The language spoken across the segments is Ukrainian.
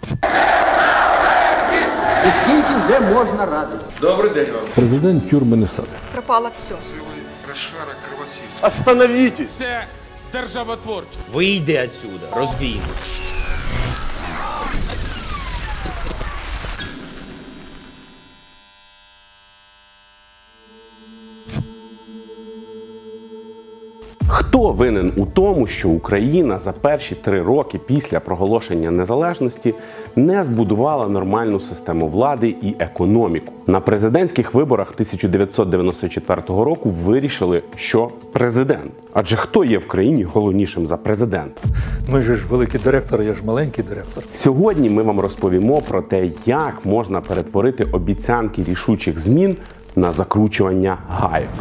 І скільки вже можна радити? Добрий день вам. Президент тюрми не садить. Пропало все. Цілий розшарок кровосіс. Остановитесь! Це державотворче. Вийди отсюда, розбійник. Хто винен у тому, що Україна за перші 3 роки після проголошення незалежності не збудувала нормальну систему влади і економіку? На президентських виборах 1994 року вирішили, що президент. Адже хто є в країні головнішим за президента? Ми ж великий директор, я ж маленький директор. Сьогодні ми вам розповімо про те, як можна перетворити обіцянки рішучих змін на закручування гайок.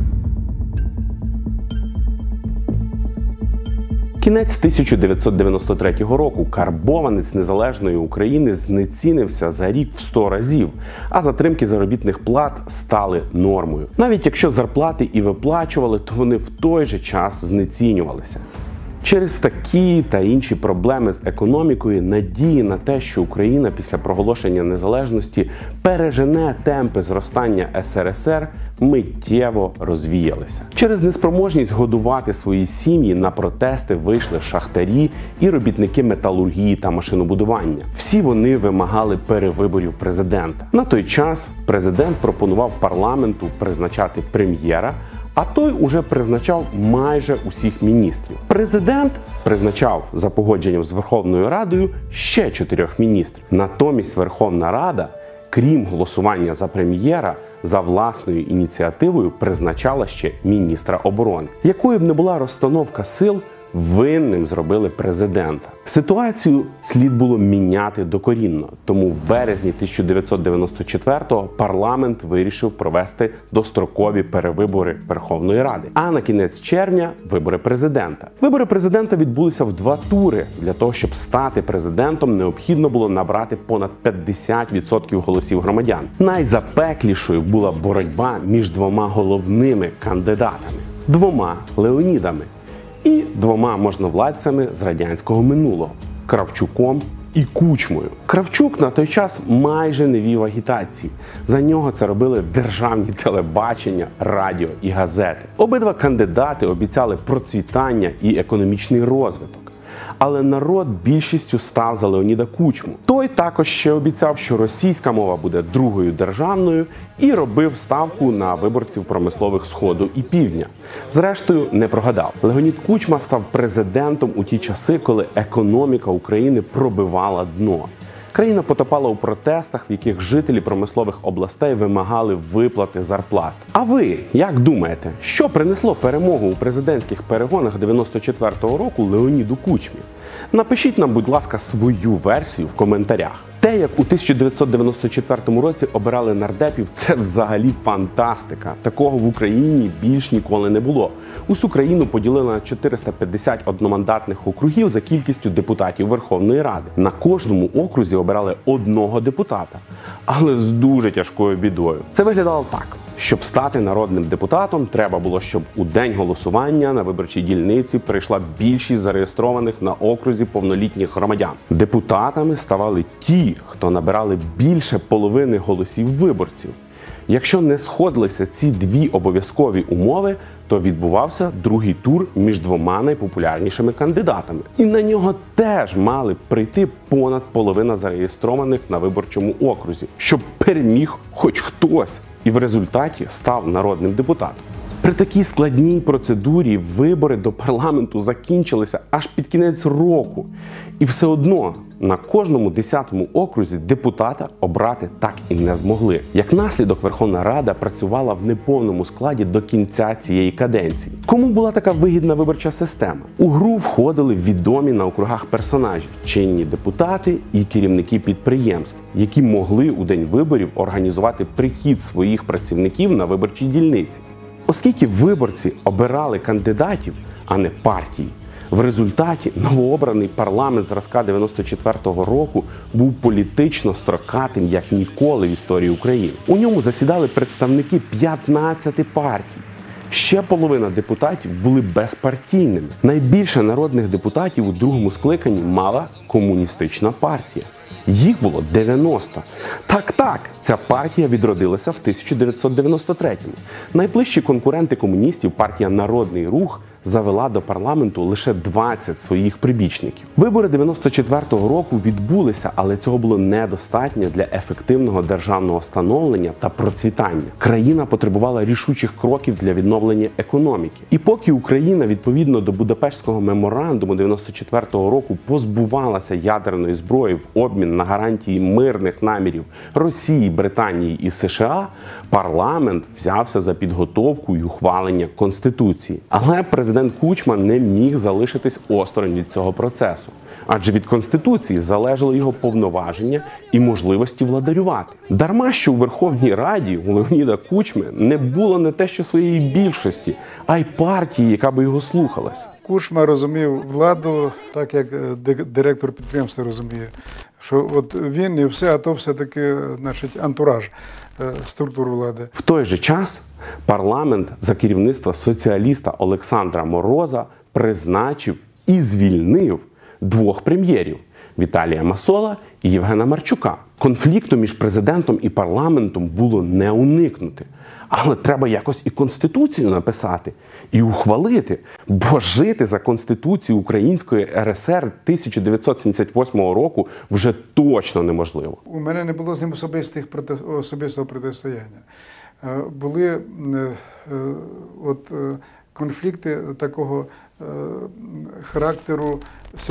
Кінець 1993 року карбованець незалежної України знецінився за рік в 100 разів, а затримки заробітних плат стали нормою. Навіть якщо зарплати і виплачували, то вони в той же час знецінювалися. Через такі та інші проблеми з економікою надії на те, що Україна після проголошення незалежності пережене темпи зростання СРСР, миттєво розвіялися. Через неспроможність годувати свої сім'ї на протести вийшли шахтарі і робітники металургії та машинобудування. Всі вони вимагали перевиборів президента. На той час президент пропонував парламенту призначати прем'єра, а той уже призначав майже усіх міністрів. Президент призначав за погодженням з Верховною Радою ще 4 міністрів. Натомість Верховна Рада, крім голосування за прем'єра, за власною ініціативою призначала ще міністра оборони. Якою б не була розстановка сил, винним зробили президента. Ситуацію слід було міняти докорінно, тому в березні 1994-го парламент вирішив провести дострокові перевибори Верховної Ради, а на кінець червня – вибори президента. Вибори президента відбулися в 2 тури. Для того, щоб стати президентом, необхідно було набрати понад 50% голосів громадян. Найзапеклішою була боротьба між 2 головними кандидатами – 2 Леонідами і 2 можновладцями з радянського минулого – Кравчуком і Кучмою. Кравчук на той час майже не вів агітації. За нього це робили державні телебачення, радіо і газети. Обидва кандидати обіцяли процвітання і економічний розвиток. Але народ більшістю став за Леоніда Кучму. Той також ще обіцяв, що російська мова буде другою державною і робив ставку на виборців промислових Сходу і Півдня. Зрештою, не прогадав. Леонід Кучма став президентом у ті часи, коли економіка України пробивала дно. Країна потопала у протестах, в яких жителі промислових областей вимагали виплати зарплат. А ви, як думаєте, що принесло перемогу у президентських перегонах 94-го року Леоніду Кучмі? Напишіть нам, будь ласка, свою версію в коментарях. Те, як у 1994 році обирали нардепів, це взагалі фантастика. Такого в Україні більш ніколи не було. Усю країну поділили на 450 одномандатних округів за кількістю депутатів Верховної Ради. На кожному окрузі обирали 1 депутата, але з дуже тяжкою бідою. Це виглядало так. Щоб стати народним депутатом, треба було, щоб у день голосування на виборчій дільниці прийшла більшість зареєстрованих на окрузі повнолітніх громадян. Депутатами ставали ті, хто набирали більше половини голосів виборців. Якщо не сходилися ці 2 обов'язкові умови, то відбувався другий тур між 2 найпопулярнішими кандидатами. І на нього теж мали прийти понад половина зареєстрованих на виборчому окрузі, щоб переміг хоч хтось і в результаті став народним депутатом. При такій складній процедурі вибори до парламенту закінчилися аж під кінець року. І все одно на кожному 10-му окрузі депутата обрати так і не змогли. Як наслідок, Верховна Рада працювала в неповному складі до кінця цієї каденції. Кому була така вигідна виборча система? У гру входили відомі на округах персонажі, чинні депутати і керівники підприємств, які могли у день виборів організувати прихід своїх працівників на виборчі дільниці. Оскільки виборці обирали кандидатів, а не партії, в результаті новообраний парламент зразка 94-го року був політично строкатим як ніколи в історії України. У ньому засідали представники 15 партій. Ще половина депутатів були безпартійними. Найбільше народних депутатів у другому скликанні мала комуністична партія. Їх було 90. Так, ця партія відродилася в 1993-му. Найближчі конкуренти комуністів, партія «Народний рух», завела до парламенту лише 20 своїх прибічників. Вибори 94-го року відбулися, але цього було недостатньо для ефективного державного становлення та процвітання. Країна потребувала рішучих кроків для відновлення економіки. І поки Україна, відповідно до Будапештського меморандуму 94-го року, позбувалася ядерної зброї в обмін на гарантії мирних намірів Росії, Британії і США, парламент взявся за підготовку і ухвалення Конституції. Але президент Кучма не міг залишитись осторонь від цього процесу. Адже від Конституції залежали його повноваження і можливості владарювати. Дарма, що у Верховній Раді у Леоніда Кучми не було не те що своєї більшості, а й партії, яка би його слухалась. Кучма розумів владу так, як директор підприємства розуміє, що от він і все, а то все-таки, значить, антураж структур влади. В той же час парламент за керівництва соціаліста Олександра Мороза призначив і звільнив двох прем'єрів – Віталія Масола і Євгена Марчука. Конфлікту між президентом і парламентом було не уникнути. Але треба якось і Конституцію написати, і ухвалити, бо жити за Конституцією Української РСР 1978 року вже точно неможливо. У мене не було з ним особистого протистояння. Були конфлікти такого характеру,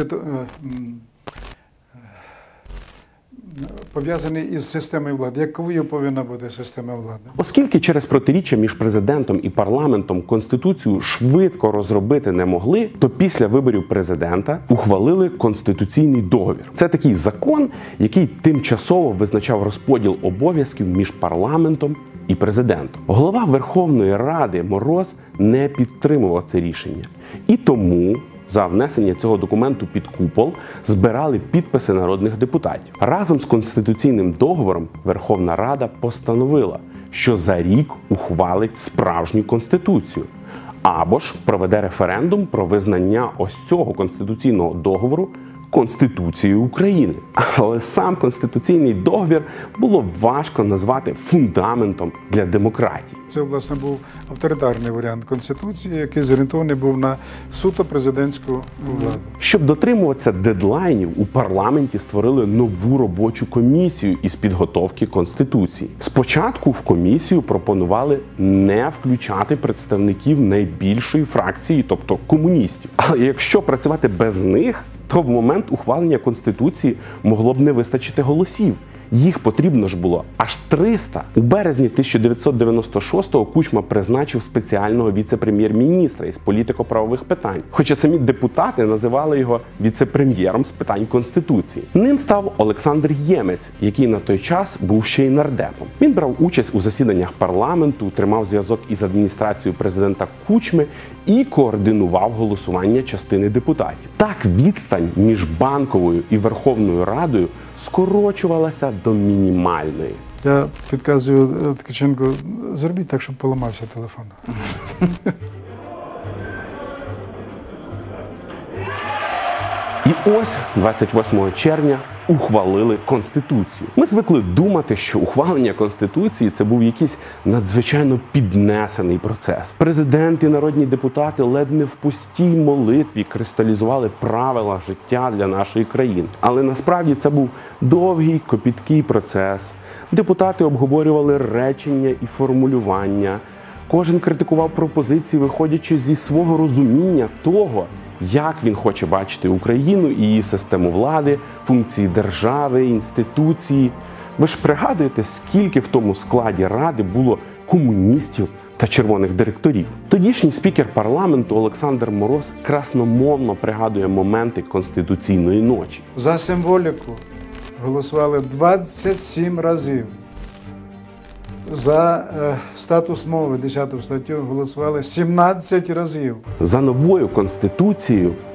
пов'язаний із системою влади. Якою повинна бути система влади? Оскільки через протиріччя між президентом і парламентом Конституцію швидко розробити не могли, то після виборів президента ухвалили Конституційний договір. Це такий закон, який тимчасово визначав розподіл обов'язків між парламентом і президентом. Голова Верховної Ради Мороз не підтримував це рішення. І тому за внесення цього документу під купол збирали підписи народних депутатів. Разом з Конституційним договором Верховна Рада постановила, що за рік ухвалить справжню Конституцію. Або ж проведе референдум про визнання ось цього Конституційного договору Конституцією України. Але сам Конституційний договір було важко назвати фундаментом для демократії. Це, власне, був авторитарний варіант Конституції, який зорієнтований був на суто президентську владу. Щоб дотримуватися дедлайнів, у парламенті створили нову робочу комісію із підготовки Конституції. Спочатку в комісію пропонували не включати представників найбільшої фракції, тобто комуністів. Але якщо працювати без них, то в момент ухвалення Конституції могло б не вистачити голосів. Їх потрібно ж було аж 300. У березні 1996-го Кучма призначив спеціального віце-прем'єр-міністра із політико-правових питань. Хоча самі депутати називали його віце-прем'єром з питань Конституції. Ним став Олександр Ємець, який на той час був ще й нардепом. Він брав участь у засіданнях парламенту, тримав зв'язок із адміністрацією президента Кучми і координував голосування частини депутатів. Так відстань між Банковою і Верховною Радою скорочувалася до мінімальної. Я підказую Ткаченку, зробіть так, щоб поламався телефон. І ось 28 червня ухвалили Конституцію. Ми звикли думати, що ухвалення Конституції – це був якийсь надзвичайно піднесений процес. Президент і народні депутати ледь не в пустій молитві кристалізували правила життя для нашої країни. Але насправді це був довгий, копіткий процес. Депутати обговорювали речення і формулювання. Кожен критикував пропозиції, виходячи зі свого розуміння того, як він хоче бачити Україну і її систему влади, функції держави, інституції. Ви ж пригадуєте, скільки в тому складі Ради було комуністів та червоних директорів? Тодішній спікер парламенту Олександр Мороз красномовно пригадує моменти Конституційної ночі. За символіку голосували 27 разів. За статус мови, 10 статтю, голосували 17 разів. За новою Конституцією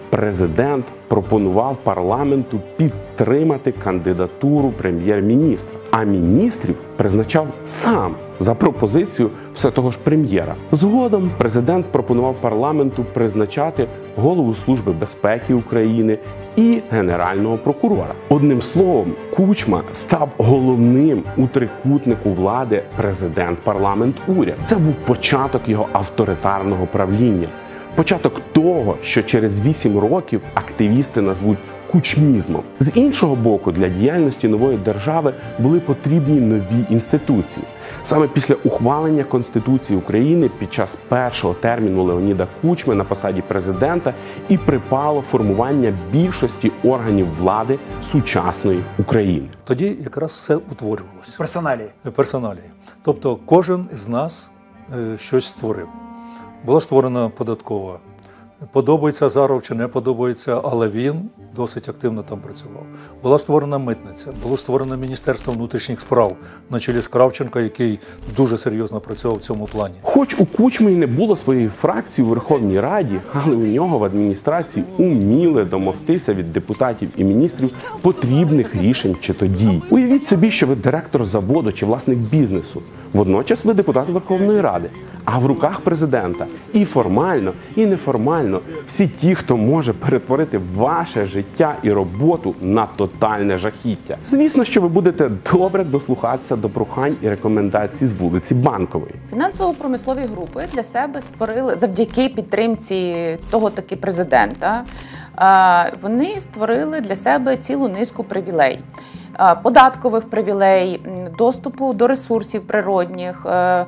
президент пропонував парламенту підтримати кандидатуру прем'єр-міністра, а міністрів призначав сам за пропозицію все того ж прем'єра. Згодом президент пропонував парламенту призначати голову Служби безпеки України і генерального прокурора. Одним словом, Кучма став головним у трикутнику влади президент-парламент-уряд. Це був початок його авторитарного правління. Початок того, що через 8 років активісти назвуть кучмізмом. З іншого боку, для діяльності нової держави були потрібні нові інституції. Саме після ухвалення Конституції України під час першого терміну Леоніда Кучми на посаді президента і припало формування більшості органів влади сучасної України. Тоді якраз все утворювалося. Персоналії. Тобто кожен з нас щось створив. Була створена податкова. Подобається Азаров чи не подобається, але він досить активно там працював. Була створена митниця, було створено Міністерство внутрішніх справ на чолі з Кравченко, який дуже серйозно працював в цьому плані. Хоч у Кучми й не було своєї фракції у Верховній Раді, але у нього в адміністрації уміли домогтися від депутатів і міністрів потрібних рішень чи то дій. Уявіть собі, що ви директор заводу чи власник бізнесу. Водночас ви депутат Верховної Ради. А в руках президента і формально, і неформально всі ті, хто може перетворити ваше життя і роботу на тотальне жахіття. Звісно, що ви будете добре дослухатися до прохань і рекомендацій з вулиці Банкової. Фінансово-промислові групи для себе створили, завдяки підтримці того таки президента, вони створили для себе цілу низку привілей. Податкових привілей, доступу до ресурсів природних,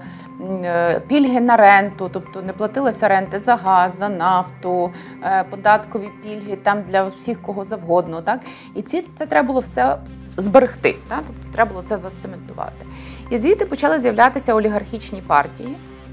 пільги на ренту, тобто не платилася ренти за газ, за нафту, податкові пільги там для всіх кого завгодно. Так? І це треба було все зберегти, так? Тобто треба було це зацементувати. І звідти почали з'являтися олігархічні партії.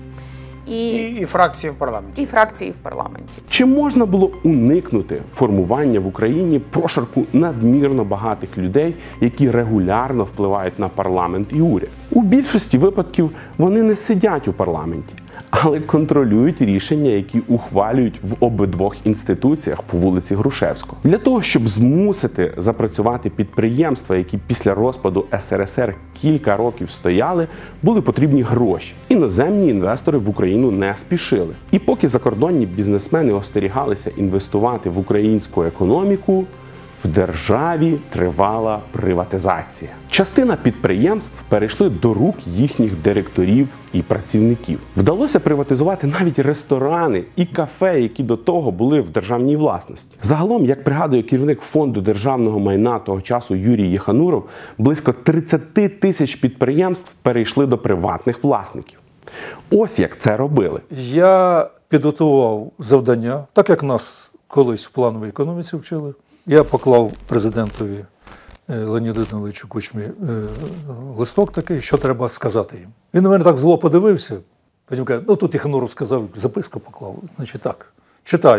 І фракції в парламенті. І фракції в парламенті. Чи можна було уникнути формування в Україні прошарку надмірно багатих людей, які регулярно впливають на парламент і уряд? У більшості випадків вони не сидять у парламенті, але контролюють рішення, які ухвалюють в обидвох інституціях по вулиці Грушевського. Для того, щоб змусити запрацювати підприємства, які після розпаду СРСР кілька років стояли, були потрібні гроші. Іноземні інвестори в Україну не спішили. І поки закордонні бізнесмени остерігалися інвестувати в українську економіку, в державі тривала приватизація. Частина підприємств перейшли до рук їхніх директорів і працівників. Вдалося приватизувати навіть ресторани і кафе, які до того були в державній власності. Загалом, як пригадує керівник фонду державного майна того часу Юрій Єхануров, близько 30 тисяч підприємств перейшли до приватних власників. Ось як це робили. Я підготував завдання, так як нас колись в плановій економіці вчили. Я поклав президентові Леоніду Даниловичу Кучмі листок такий, що треба сказати їм. Він на мене так зло подивився, потім каже, ну тут Єхануров сказав, записку поклав. Значить так, читаю.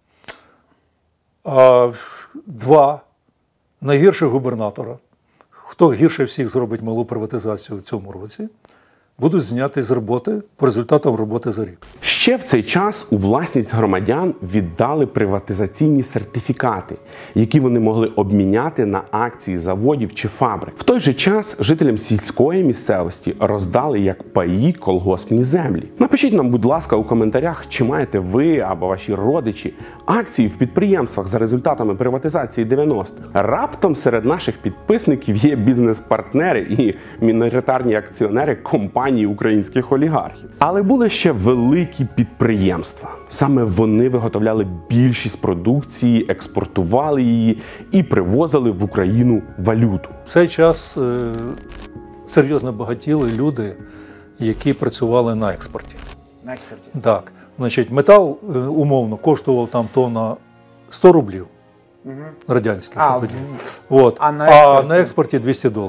Два найгірших губернатора, хто гірше всіх зробить малу приватизацію в цьому році, будуть зняті з роботи по результатам роботи за рік. Ще в цей час у власність громадян віддали приватизаційні сертифікати, які вони могли обміняти на акції заводів чи фабрик. В той же час жителям сільської місцевості роздали як паї колгоспні землі. Напишіть нам, будь ласка, у коментарях, чи маєте ви або ваші родичі акції в підприємствах за результатами приватизації 90-х. Раптом серед наших підписників є бізнес-партнери і міноритарні акціонери компанії українських олігархів. Але були ще великі підприємства. Саме вони виготовляли більшість продукції, експортували її і привозили в Україну валюту. В цей час серйозно багатіли люди, які працювали на експорті. На експорті? Так. Значить, метал, умовно, коштував там тонна 100 рублів радянських. А на експорті $200.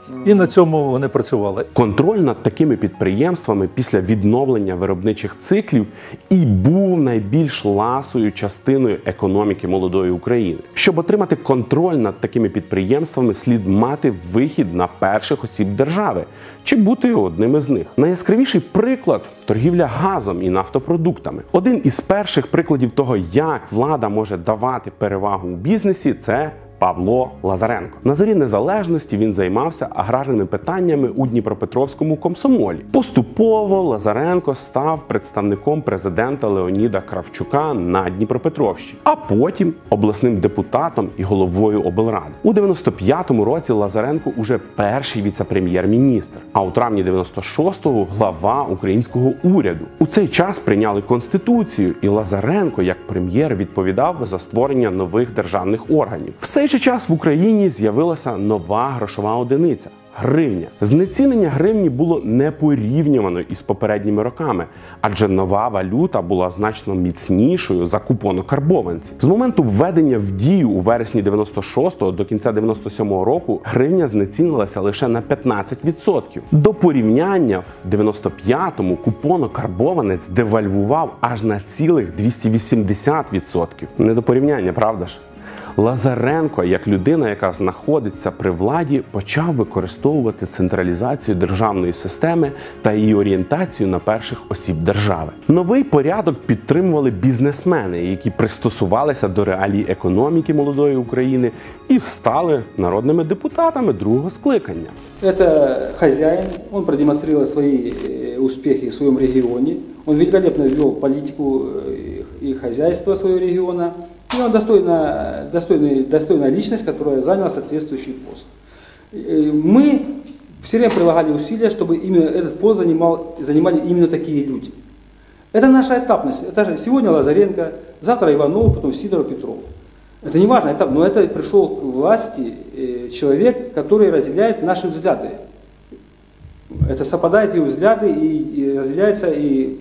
І на цьому вони працювали. Контроль над такими підприємствами після відновлення виробничих циклів і був найбільш ласою частиною економіки молодої України. Щоб отримати контроль над такими підприємствами, слід мати вихід на перших осіб держави чи бути одним із них. Найяскравіший приклад – торгівля газом і нафтопродуктами. Один із перших прикладів того, як влада може давати перевагу у бізнесі – це Павло Лазаренко. На зорі незалежності він займався аграрними питаннями у Дніпропетровському комсомолі. Поступово Лазаренко став представником президента Леоніда Кравчука на Дніпропетровщині, а потім обласним депутатом і головою облради. У 95-му році Лазаренко уже перший віце-прем'єр-міністр, а у травні 96-го глава українського уряду. У цей час прийняли Конституцію, і Лазаренко, як прем'єр, відповідав за створення нових державних органів. В цей же час в Україні з'явилася нова грошова одиниця – гривня. Знецінення гривні було непорівнювано із попередніми роками, адже нова валюта була значно міцнішою за купонокарбованці. З моменту введення в дію у вересні 96-го до кінця 97-го року гривня знецінилася лише на 15%. До порівняння в 95-му купонокарбованець девальвував аж на цілих 280%. Не до порівняння, правда ж? Лазаренко, як людина, яка знаходиться при владі, почав використовувати централізацію державної системи та її орієнтацію на перших осіб держави. Новий порядок підтримували бізнесмени, які пристосувалися до реалій економіки молодої України і стали народними депутатами другого скликання. Это хозяин, он продемонстрировал свои успехи в своем регионе, он великолепно вел политику и хозяйство своего региона. И он достойная личность, которая заняла соответствующий пост. Мы все время прилагали усилия, чтобы именно этот пост занимали именно такие люди. Это наша этапность. Это же сегодня Лазаренко, завтра Иванов, потом Сидоров, Петров. Это не важно, но это пришел к власти человек, который разделяет наши взгляды. Это совпадает его взгляды и разделяется и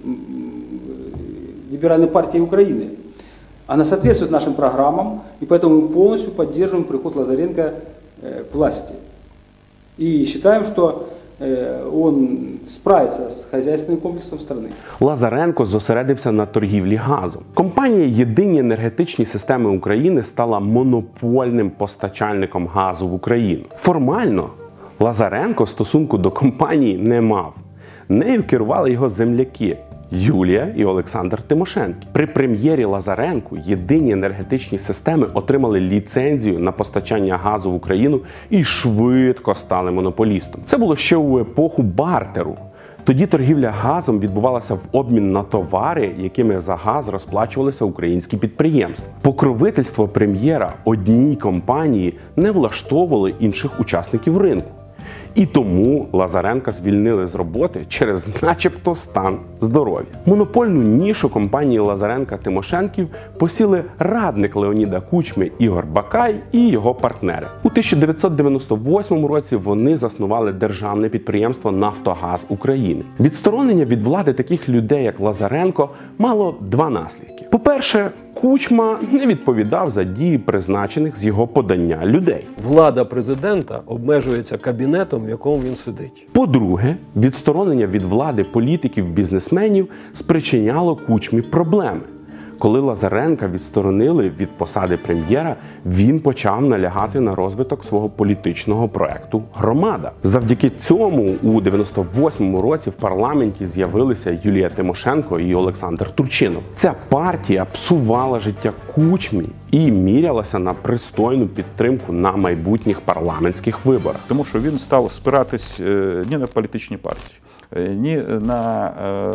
Либеральной партией Украины. Она соответствует нашим программам, и поэтому мы полностью поддерживаем приход Лазаренко к власти. И считаем, что он справиться з хозяйственним комплексом страны. Лазаренко зосередився на торгівлі газом. Компанія «Єдині енергетичні системи України» стала монопольним постачальником газу в Україну. Формально Лазаренко стосунку до компанії не мав. Нею керували його земляки Юлія і Олександр Тимошенки. При прем'єрі Лазаренку єдині енергетичні системи отримали ліцензію на постачання газу в Україну і швидко стали монополістом. Це було ще у епоху бартеру. Тоді торгівля газом відбувалася в обмін на товари, якими за газ розплачувалися українські підприємства. Покровительство прем'єра одній компанії не влаштовувало інших учасників ринку. І тому Лазаренка звільнили з роботи через начебто стан здоров'я. Монопольну нішу компанії Лазаренка-Тимошенків посіли радник Леоніда Кучми Ігор Бакай і його партнери. У 1998 році вони заснували державне підприємство «Нафтогаз України». Відсторонення від влади таких людей, як Лазаренко, мало два наслідки. По-перше, Кучма не відповідав за дії призначених з його подання людей. Влада президента обмежується кабінетом, в якому він сидить. По-друге, відсторонення від влади політиків-бізнесменів спричиняло Кучмі проблеми. Коли Лазаренка відсторонили від посади прем'єра, він почав налягати на розвиток свого політичного проекту «Громада». Завдяки цьому у 98-му році в парламенті з'явилися Юлія Тимошенко і Олександр Турчинов. Ця партія псувала життя Кучмі і мірялася на пристойну підтримку на майбутніх парламентських виборах. Тому що він став спиратись не на політичні партії, ні на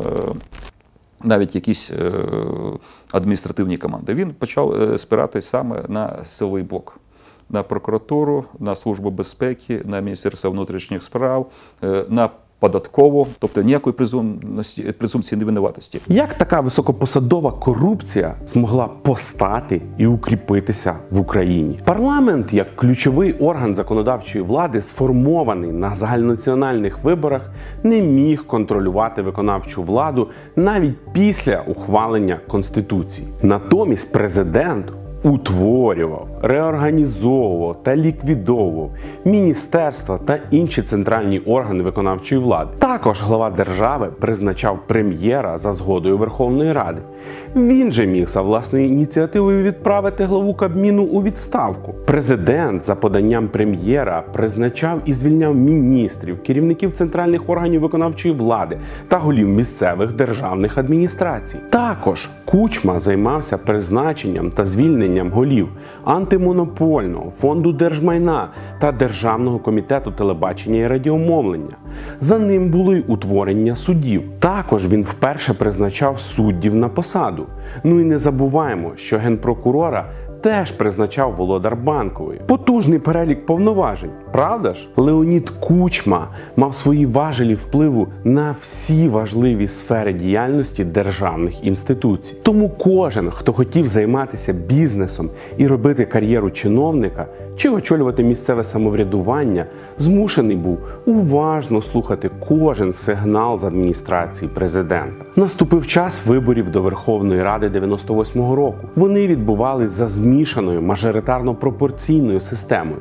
навіть якісь адміністративні команди. Він почав спиратись саме на силовий блок, на прокуратуру, на Службу безпеки, на Міністерство внутрішніх справ, на податкову, тобто ніякої презумпції невинуватості. Як така високопосадова корупція змогла постати і укріпитися в Україні? Парламент, як ключовий орган законодавчої влади, сформований на загальнонаціональних виборах, не міг контролювати виконавчу владу навіть після ухвалення Конституції. Натомість президент утворював, реорганізовував та ліквідовував міністерства та інші центральні органи виконавчої влади. Також глава держави призначав прем'єра за згодою Верховної Ради. Він же міг за власною ініціативою відправити главу Кабміну у відставку. Президент за поданням прем'єра призначав і звільняв міністрів, керівників центральних органів виконавчої влади та голів місцевих державних адміністрацій. Також Кучма займався призначенням та звільненням голів антимонопольного, фонду держмайна та Державного комітету телебачення і радіомовлення. За ним було й утворення судів. Також він вперше призначав суддів на посаду. Ну і не забуваємо, що генпрокурора теж призначав Володар Банкової. Потужний перелік повноважень, правда ж? Леонід Кучма мав свої важелі впливу на всі важливі сфери діяльності державних інституцій. Тому кожен, хто хотів займатися бізнесом і робити кар'єру чиновника, чи очолювати місцеве самоврядування, змушений був уважно слухати кожен сигнал з адміністрації президента. Наступив час виборів до Верховної Ради 98-го року. Вони відбувались за змішаною мажоритарно-пропорційною системою.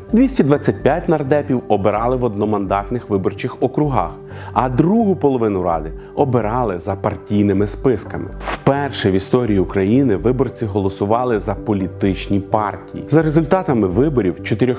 225 нардепів обирали в одномандатних виборчих округах, а другу половину Ради обирали за партійними списками. Вперше в історії України виборці голосували за політичні партії. За результатами виборів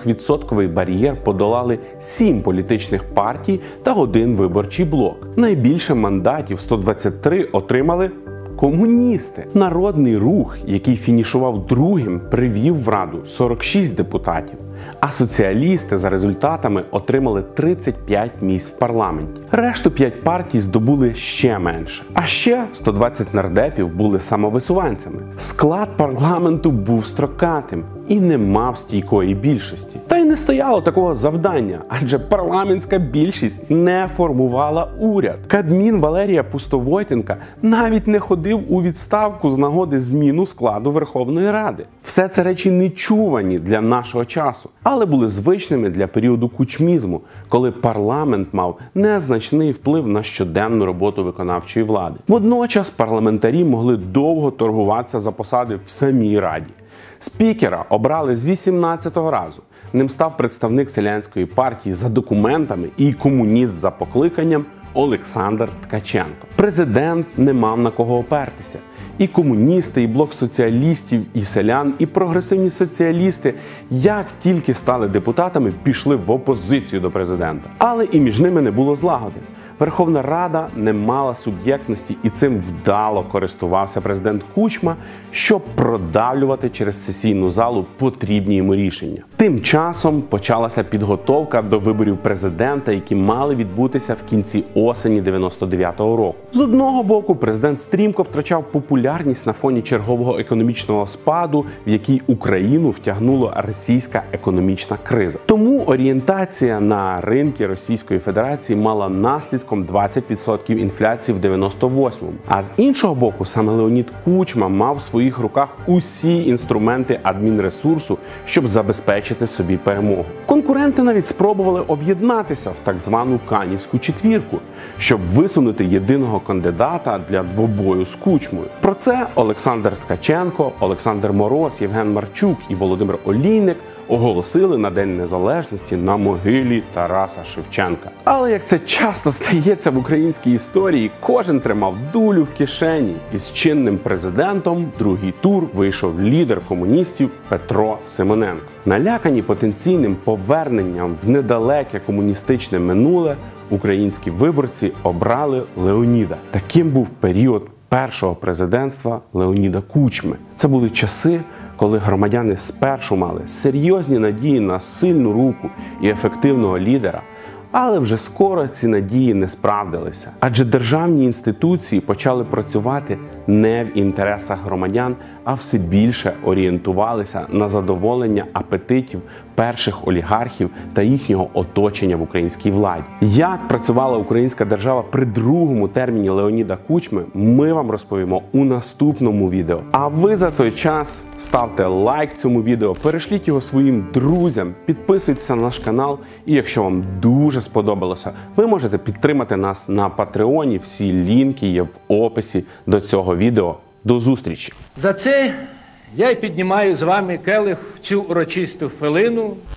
4% бар'єр подолали 7 політичних партій та 1 виборчий блок. Найбільше мандатів, 123, отримали комуністи. Народний рух, який фінішував другим, привів в Раду 46 депутатів. А соціалісти за результатами отримали 35 місць в парламенті. Решту 5 партій здобули ще менше. А ще 120 нардепів були самовисуванцями. Склад парламенту був строкатим і не мав стійкої більшості. Та й не стояло такого завдання, адже парламентська більшість не формувала уряд. Кабмін Валерія Пустовойтенка навіть не ходив у відставку з нагоди зміну складу Верховної Ради. Все це речі нечувані для нашого часу, але були звичними для періоду кучмізму, коли парламент мав незначний вплив на щоденну роботу виконавчої влади. Водночас парламентарі могли довго торгуватися за посади в самій Раді. Спікера обрали з 18-го разу. Ним став представник селянської партії за документами і комуніст за покликанням Олександр Ткаченко. Президент не мав на кого опертися. І комуністи, і блок соціалістів, і селян, і прогресивні соціалісти, як тільки стали депутатами, пішли в опозицію до президента. Але і між ними не було злагоди. Верховна Рада не мала суб'єктності, і цим вдало користувався президент Кучма, щоб продавлювати через сесійну залу потрібні йому рішення. Тим часом почалася підготовка до виборів президента, які мали відбутися в кінці осені 99-го року. З одного боку, президент стрімко втрачав популярність на фоні чергового економічного спаду, в який Україну втягнула російська економічна криза. Тому орієнтація на ринки Російської Федерації мала наслідком 20% інфляції в 98-му. А з іншого боку, саме Леонід Кучма мав в своїх руках усі інструменти адмінресурсу, щоб забезпечити собі перемогу. Конкуренти навіть спробували об'єднатися в так звану Канівську четвірку, щоб висунути єдиного кандидата для двобою з Кучмою. Про це Олександр Ткаченко, Олександр Мороз, Євген Марчук і Володимир Олійник оголосили на День Незалежності на могилі Тараса Шевченка. Але як це часто стається в українській історії, кожен тримав дулю в кишені. І з чинним президентом в другий тур вийшов лідер комуністів Петро Симоненко. Налякані потенційним поверненням в недалеке комуністичне минуле, українські виборці обрали Леоніда. Таким був період першого президентства Леоніда Кучми. Це були часи, коли громадяни спершу мали серйозні надії на сильну руку і ефективного лідера, але вже скоро ці надії не справдилися. Адже державні інституції почали працювати не в інтересах громадян, а все більше орієнтувалися на задоволення апетитів перших олігархів та їхнього оточення в українській владі. Як працювала українська держава при другому терміні Леоніда Кучми, ми вам розповімо у наступному відео. А ви за той час ставте лайк цьому відео, перешліть його своїм друзям, підписуйтесь на наш канал, і якщо вам дуже сподобалося, ви можете підтримати нас на Патреоні. Всі лінки є в описі до цього відео. До зустрічі! За це Я піднімаю з вами келих в цю урочисту хвилину